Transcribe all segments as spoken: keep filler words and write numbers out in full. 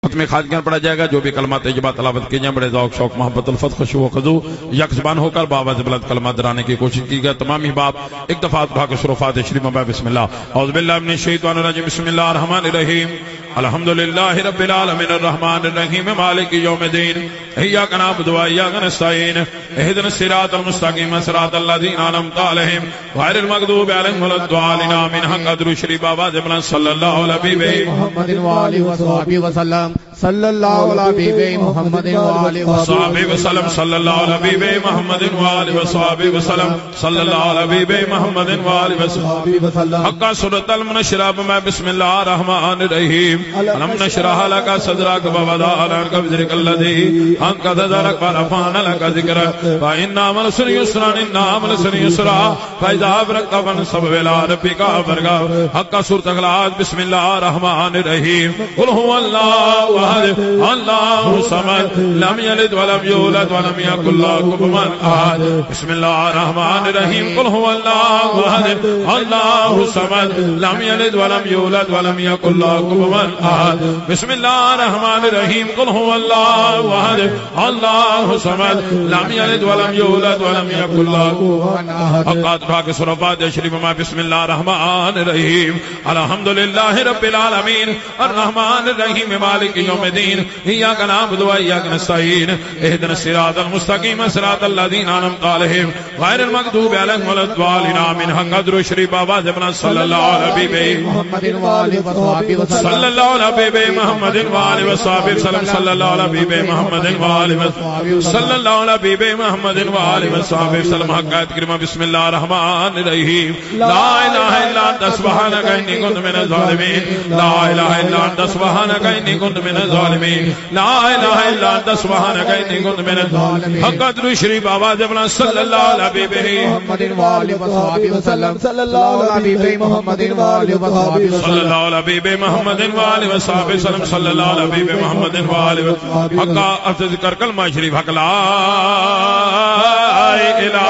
ختم خاتمیہ پڑھا جائے گا. جو بھی کلمات طیبہ تلاوت کی جائیں بڑے ذوق شوق محبت الفت خشوع و خضوع یک زبان ہو کر بآواز بلند کلمات درانے کی کوشش کی گئی. تمام احباب ایک دفعہ اٹھا کے شروفات شریف میں بسم اللہ. اعوذ باللہ من الشیطان الرجیم. بسم اللہ الرحمن الرحیم. الحمدللہ رب العالمین الرحمن الرحیم مالک یوم الدین. ایاک نعبد و ایاک نستعین. اهدنا الصراط المستقیم صراط الذین انعمت علیہم غیر المغضوب علیہم ولا الضالین. آمین. حق قدر شریف آواز بلند صلی اللہ علیہ محمد وآلہ وصحبہ وسلم صلی اللہ علیہ محمد وآلہ وصحبہ وسلم صلی اللہ علیہ محمد وآلہ وصحبہ وسلم صلی اللہ علیہ محمد وآلہ وصحبہ وسلم. حق سورۃ المنشرہ میں بسم اللہ الرحمن الرحیم. الم نشرح لك صدرك ووضعنا عنك وزرك الذي انقض ظهرك ورفعنا لك ذكرك فإن مع العسر يسرا إن مع العسر يسرا فإذا فرغت فانصب إلى ربك فارغب. حق سورۃ اخلاص. بسم اللہ الرحمن الرحیم. قل هو الله احد الله الصمد لم يلد ولم يولد ولم يكن له كفوا احد. بسم اللہ الرحمن الرحیم. قل هو الله احد الله الصمد لم يلد ولم يولد ولم يكن له كفوا احد. بسم اللہ الرحمن الرحیم. قل هو الله احد الله الصمد لم يلد ولم يولد ولم يكن له كفوا احد. حقات بھاگ صلوات شریف میں بسم اللہ الرحمن الرحیم. الحمدللہ رب العالمین الرحمن الرحیم مالک یوم الدین. ایاک نعبد و ایاک نستعین. اهدنا الصراط المستقیم صراط الذین انعمت علیہم غیر المغضوب علیہم ولا الضالین. آمین. حق قدر شریف آواز بلند صلی اللہ علیہ محمد وآلہ وصحبہ وسلم صلی اللہ علیہ محمد وآلہ وصحبہ وسلم صلی اللہ علیہ محمد وآلہ وصحبہ صلی اللہ علیہ محمد وآلہ وصحبہ وسلم. حق آیت کریمہ. بسم اللہ الرحمن الرحیم. لا الہ الا انت سبحانک انی کنت من الظالمین. لا الہ الا انت سبحانک انی کنت من الظالمین. لا الہ الا انت سبحانک انی کنت من الظالمین. حق قدر شریف آواز بلند صلی اللہ علیہ محمد وآلہ وصحبہ وسلم صلی اللہ علیہ محمد وآلہ وصحبہ صلی اللہ علیہ محمد وآلہ وصحبہ وسلم صلی اللہ علیہ محمد وآلہ وصحبہ. حق افضل ذکر کلمہ شریف. حق لا الہ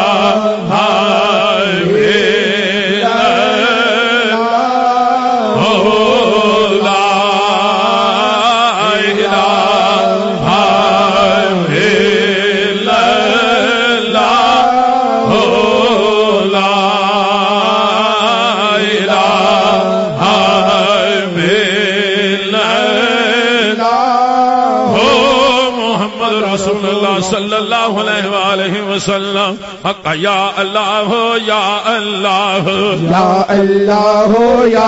صلی اللہ علیہ وآلہ وسلم. حق یا اللہ یا اللہ یا اللہ یا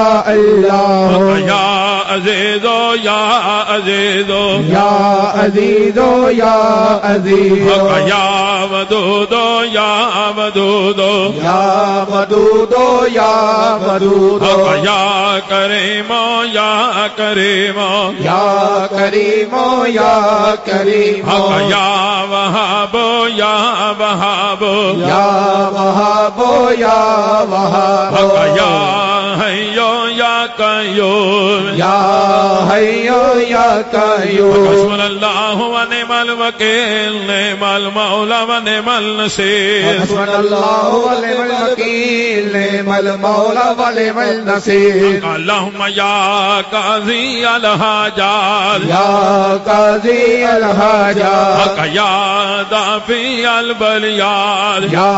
اللہ یا عزیز یا عزیز یا عزیز یا عزیز یا ودود یا ودود یا ودود یا ودود یا کریم یا کریم یا کریم یا کریم یا وہاب یا وہاب یا وہاب یا وہاب یا حیو یا قیوم یا حیو یا قیوم. حسبنا اللہ و نعم الوکیل نعم المولا و نعم النصیر. حسبنا اللہ و نعم الوکیل نعم المولا و نعم النصیر. اللہم یا قاضی الحاجات یا قاضی الحاجات یا دافع البلیات یا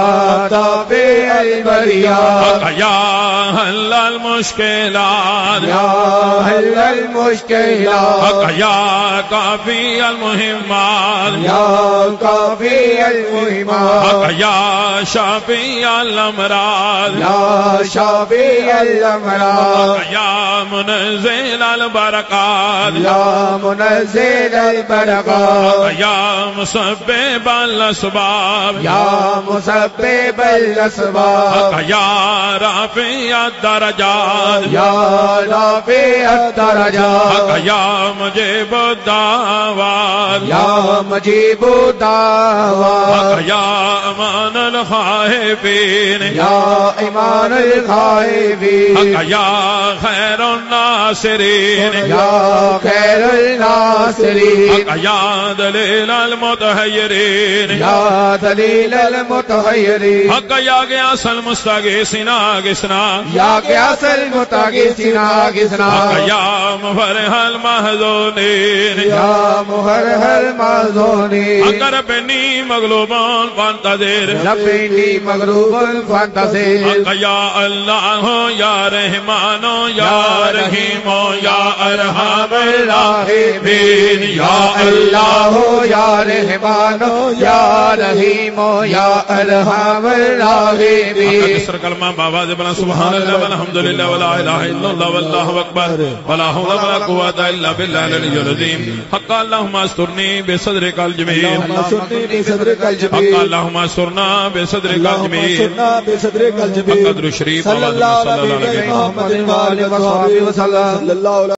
دافع البلیات یا حل المشکلات یا حل المشکلات یا کافی المہمات یا کافی المہمات یا شافی الامراض یا شافی الامراض یا منزل البرکات یا منزل البرکات یا مسبب الاسباب یا مسبب الاسباب یا رافع الدرجات یا رافع الدرجات یا مجیب الدعوات یا مجیب الدعوات یا امان الخائفین یا ایمان الخائفین یا خیر الناصرین یا خیر الناصرین الناصرين يا دليل المتحيرين يا دليل المتحيرين حق يا غياث المستغيثين اغثنا يا غياث المستغيثين اغثنا حق يا مفرح المحزونين يا مفرح المحزونين حق ربني مغلوب فانتصر ربني مغلوب فانتصر حق يا الله يا رحمن يا رحيم يا ارحم الراحمين يا الله يا رحمن يا رحيم يا ارحم الراحمين اکثر کلمہ بابا بنا سبحان اللہ والحمد للہ ولا الہ الا اللہ واللہ اکبر ولا حول ولا قوة الا باللہ العلی العظیم حق اللہم استرنی بصدرک الجمیل حق اللہم استرنا بصدرک الجمیل حق قدر شریف صلی اللہ علیہ وسلم